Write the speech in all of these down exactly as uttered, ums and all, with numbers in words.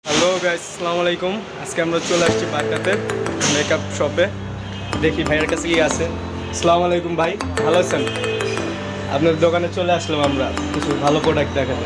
Hello guys, আসসালামু আলাইকুম। আজকে আমরা চলে আসছি বাড্ডাতে মেকআপ শপে। দেখি ভাইয়ের কাছে কি আছে। আসসালামু আলাইকুম ভাই, ভালো আছেন? আপনার দোকানে চলে আসলাম আমরা কিছু ভালো প্রোডাক্ট দেখাতে।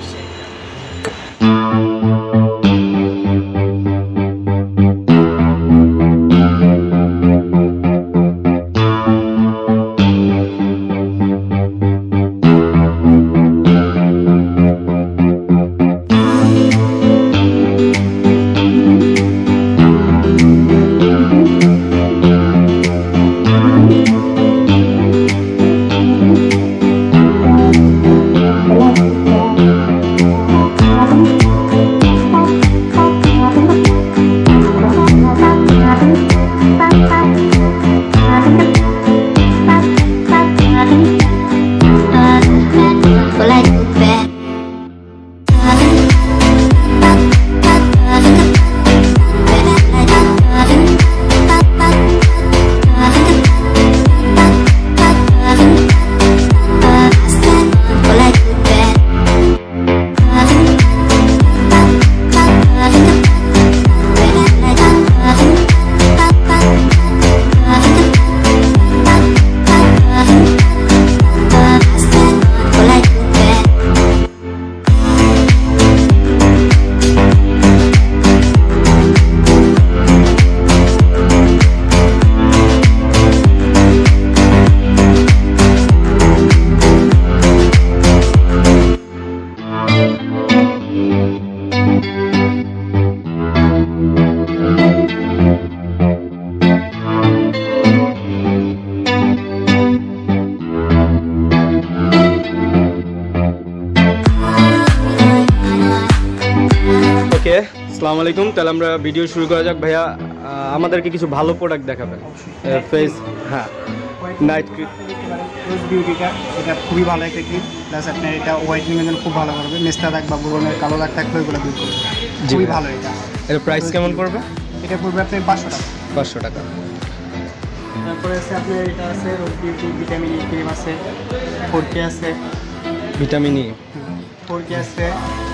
ওকে, আসসালামু আলাইকুম। তাহলে আমরা ভিডিও শুরু করা যাক। ভাইয়া আমাদেরকে কিছু ভালো প্রোডাক্ট দেখাবেন। ফেস হ্যাঁ নাইট ক্রিম বিউটিটা এটা খুবই ভালো একটা ক্রিম, প্লাস আপনার এটা হোয়াইটনিংয়ের জন্য খুব ভালো করবে। মেস্তা দাগ বা ব্রণের কালো দাগ থাকলে ওইগুলো দূর করবে, খুবই ভালো। এটা এর প্রাইস কেমন পড়বে? এটা পড়বে আপনার পাঁচশো টাকা। পাঁচশো টাকা। তারপরে আছে আপনার এটা আছে rose beauty vitamin E cream আছে, ফোর কে আছে, ভিটামিন ই ফোর কে আছে।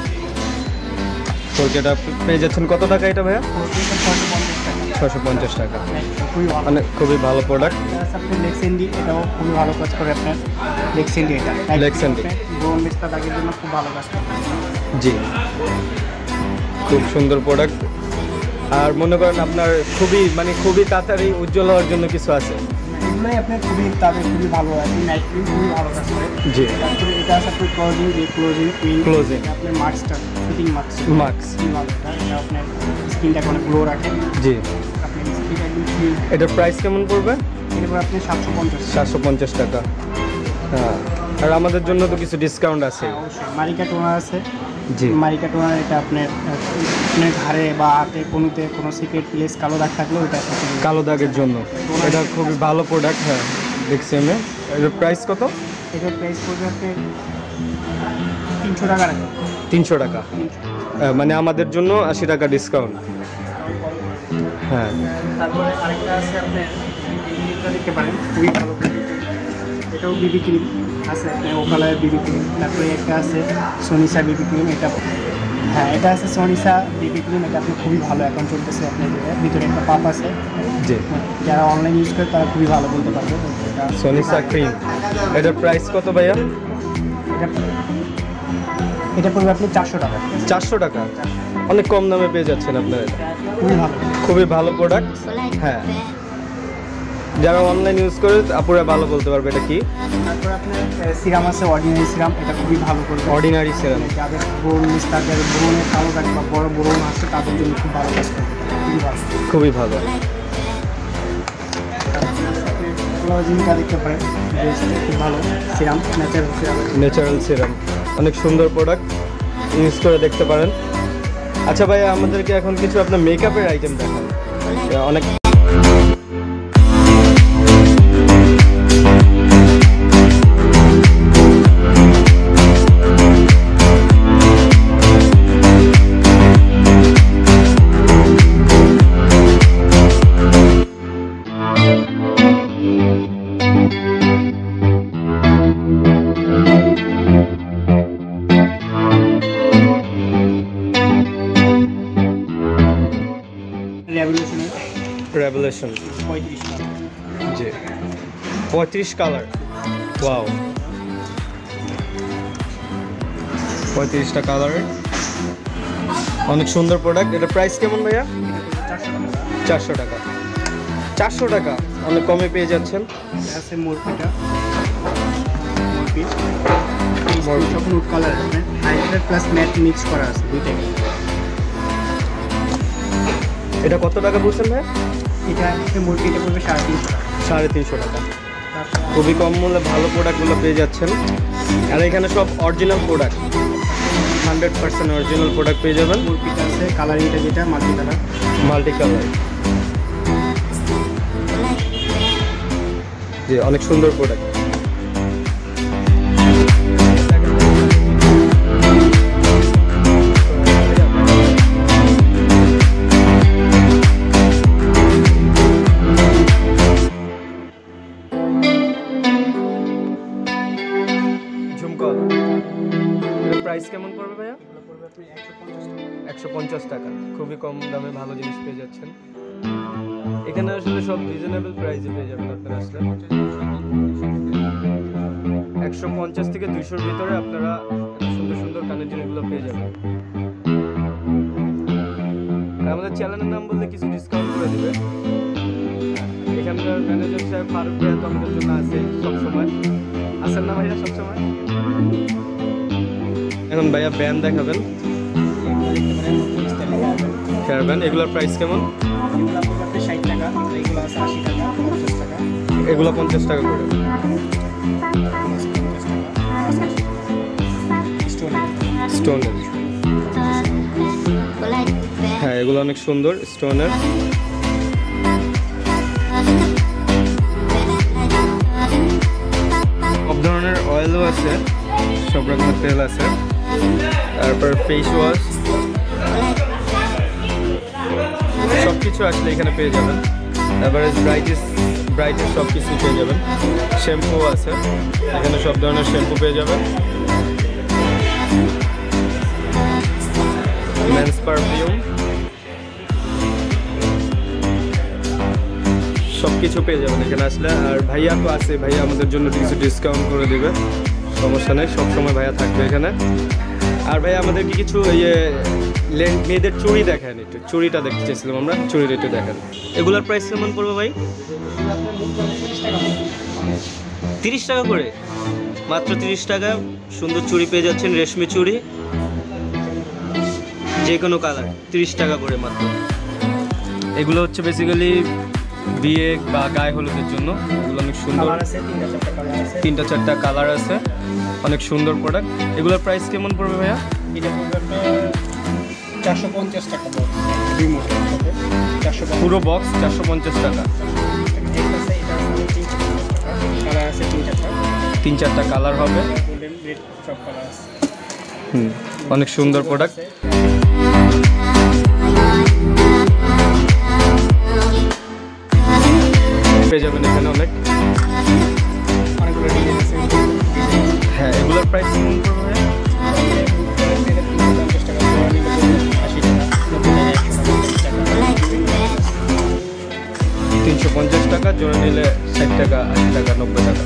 ফোর কেটা পেয়ে যাচ্ছেন কত টাকা এটা ভাইয়া? ছশো পঞ্চাশ টাকা। খুবই ভালো, মানে খুবই ভালো প্রোডাক্ট। আপনার লেক্সেন্ডি, এটাও খুবই ভালো কাজ করে আপনার। লেক্সেন্ডি এটা লেক্সেন্ডি ব্রণ মেস্তা দাগের জন্য খুব ভালো কাজ করে। জি, খুব সুন্দর প্রোডাক্ট। আর মনে করেন আপনার খুবই মানে খুবই তাড়াতাড়ি উজ্জ্বল হওয়ার জন্য কিছু আছে। এগুলোই আপনার খুবই তাদের খুবই ভালো আর কি। নাইট ক্রিম খুবই ভালো কাজ করে। জি, তারপরে এটা আছে আপনার ক্লোজিং, যে ক্লোজিং ক্রিম, ক্লোজিং আপনার মাস্কটা ফিটিং মাস্ক মাস্ক খুবই ভালো। এটা আপনার স্কিনটাকে অনেক গ্লো রাখে। জি, আপনার স্কিন একদম ক্লিন। এটার প্রাইস কেমন পড়বে? এরপর আপনি সাতশো পঞ্চাশ সাতশো পঞ্চাশ টাকা। হ্যাঁ, আর আমাদের জন্য তো কিছু ডিসকাউন্ট আছে। অবশ্যই। মারিকা টোনার আছে। জি, মারিকা টোনার এটা আপনার আপনার ঘাড়ে বা হাতে কোনোতে কোনো সিক্রেট প্লেস কালো দাগ থাকলে ওইটা কালো দাগের জন্য এটা খুবই ভালো প্রোডাক্ট। হ্যাঁ, দেখছি আমি। এটার প্রাইস কত? এটার প্রাইস পড়বে আপনার তিনশো টাকা রাখে। তিনশো টাকা, মানে আমাদের জন্য আশি টাকা ডিসকাউন্ট। হ্যাঁ, তারপরে আরেকটা আছে আপনার এটা দেখতে পারেন, খুবই ভালো। এটাও বিবি ক্রিম আছে, আপনার ওকালার বিবি ক্রিম। তারপরে একটা আছে সনিসা বিবি ক্রিম। এটা হ্যাঁ এটা আছে সনিসা বিবি ক্রিম। এটা আপনি খুবই ভালো এখন চলতেছে। আপনার ভিতরে একটা পাপ আছে। জি, যারা অনলাইন ইউজ করে তারা খুবই ভালো বলতে পারবে। সনিসা ক্রিম। এটার প্রাইস কত ভাইয়া? এটা এটা পড়বে আপনি চারশো টাকা। চারশো টাকা, অনেক কম দামে পেয়ে যাচ্ছেন আপনারা। খুবই ভালো, খুবই ভালো প্রোডাক্ট। হ্যাঁ, যারা অনলাইন ইউজ করে আপুরা ভালো বলতে পারবে এটা কি। তারপর আপনার সিরাম আছে, অর্ডিনারি সিরাম। এটা খুবই ভালো করবে। অর্ডিনারি সিরাম যাদের ব্রণ মিস্টার, যাদের ব্রণের কালো দাগ বা বড় ব্রণ আছে তাদের জন্য খুব ভালো কাজ করবে, খুবই ভালো, খুবই ভালো। ক্লোজিংটা দেখতে পারেন, খুব ভালো serum, natural serum. Natural serum অনেক সুন্দর প্রোডাক্ট, ইউজ করে দেখতে পারেন। আচ্ছা ভাই, আমাদেরকে এখন কিছু আপনার মেকআপের আইটেম দেখান। অনেক রেভলিউশনের রেভলিউশন পঁয়ত্রিশ টাকা। জি পঁয়ত্রিশ কালার, ওয়াও পঁয়ত্রিশটা কালারের অনেক সুন্দর প্রোডাক্ট। এটা প্রাইস কেমন ভাইয়া? চারশো টাকা। চারশো টাকা অনেক কমে পেয়ে যাচ্ছেন। আছে মোরপিটা, মোরপি সব নুট কালার আছে, হাইলাইটার প্লাস ম্যাট মিক্স করা আছে দুইটাই। এটা কত টাকা বলছেন ভাই? এটা একটা মোরপিটা পড়বে সাড়ে তিনশো টাকা। সাড়ে তিনশো টাকা, খুবই কম মূল্যে ভালো প্রোডাক্টগুলো পেয়ে যাচ্ছেন। আর এখানে সব original product, hundred percent original product পেয়ে যাবেন। মোরপিটা আছে কালারিংটা যেটা মাল্টি কালার, মাল্টি কালার, জি অনেক সুন্দর প্রোডাক্ট। ঝুমকল প্রাইস কেমন পড়বে ভাইয়া? একশো পঞ্চাশ টাকা, খুবই কম দামে ভালো জিনিস পেয়ে যাচ্ছেন। এখানে আসলে সব রিজনেবল প্রাইসে পেয়ে যাবেন আপনারা আসলে। একশো পঞ্চাশ থেকে দুইশোর ভিতরে আপনারা সুন্দর সুন্দর কানের জিনিসগুলো পেয়ে যাবেন। আর আমাদের চ্যানেলের নাম বললে কিছু ডিসকাউন্ট করে দেবে। এখানকার ম্যানেজার সাহেব ফারুক ভাইয়া তো আমাদের জন্য আছে সবসময়, আছেন না ভাইয়া সবসময়? এখন ভাইয়া ব্যান্ড দেখাবেন, হেয়ার ব্যান্ড। এগুলোর প্রাইস কেমন? ষাট টাকা, এগুলো আছে আশি টাকা, পঞ্চাশ টাকা। এগুলো পঞ্চাশ টাকা করে। স্টোনের, হ্যাঁ এগুলো অনেক সুন্দর স্টোনের। সব ধরনের অয়েলও আছে, সব রকমের তেল আছে। তারপর ফেস ওয়াশ, সব কিছু আসলে এখানে পেয়ে যাবেন। তারপরে ব্রাইটিস ব্রাইটিস সব কিছু পেয়ে যাবেন। শ্যাম্পু আছে এখানে, সব ধরনের শ্যাম্পু পেয়ে যাবেন। মেন্স পারফিউম, সব কিছু পেয়ে যাবেন এখানে আসলে। আর ভাইয়া তো আছে, ভাইয়া আমাদের জন্য কিছু ডিসকাউন্ট করে দেবে, সমস্যা নেই, সবসময় ভাইয়া থাকবে এখানে। আর ভাইয়া আমাদেরকে কিছু ইয়ে মেয়েদের চুড়ি দেখেন, একটু চুড়িটা দেখতে চাইছিলাম আমরা, চুড়িটা একটু দেখেন। এগুলোর প্রাইস কেমন পড়বে ভাই? তিরিশ টাকা করে, মাত্র তিরিশ টাকা সুন্দর চুড়ি পেয়ে যাচ্ছেন, রেশমি চুড়ি যে কোনো কালার, তিরিশ টাকা করে মাত্র। এগুলো হচ্ছে বেসিক্যালি বিয়ে বা গায়ে হলুদের জন্য, এগুলো অনেক সুন্দর, তিনটা চারটা কালার আছে, অনেক সুন্দর প্রোডাক্ট। এগুলোর প্রাইস কেমন পড়বে ভাইয়া? এটা পড়বে চারশো পঞ্চাশ টাকা, পুরো বক্স চারশো পঞ্চাশ টাকা। তিন চারটা কালার হবে, হুম অনেক সুন্দর প্রোডাক্ট। পেয়ে যাবেন এখানে অনেক, হ্যাঁ এগুলোর প্রাইস কেমন পড়বে? তিনশো পঞ্চাশ টাকা, জোড়া নিলে ষাট টাকা, আশি টাকা, নব্বই টাকা।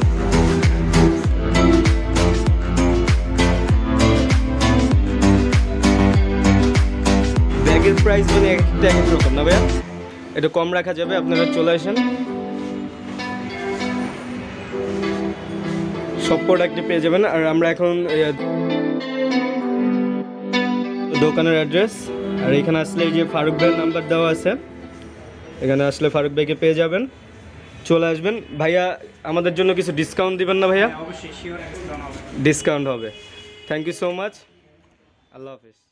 ব্যাগের প্রাইস মানে একটা এক রকম না ভাইয়া, এটা কম রাখা যাবে, আপনারা চলে আসেন। সব প্রোডাক্টই পেয়ে যাবেন। আর আমরা এখন দোকানের অ্যাড্রেস, আর এখানে আসলে এই যে ফারুক ভাইয়ের নাম্বার দেওয়া আছে, এখানে আসলে ফারুক ভাইকে পেয়ে যাবেন, চলে আসবেন। ভাইয়া আমাদের জন্য কিছু ডিসকাউন্ট দিবেন না ভাইয়া? অবশ্যই শিওর ডিসকাউন্ট হবে। ডিসকাউন্ট হবে। থ্যাংক ইউ সো মাচ, আল্লাহ হাফিজ।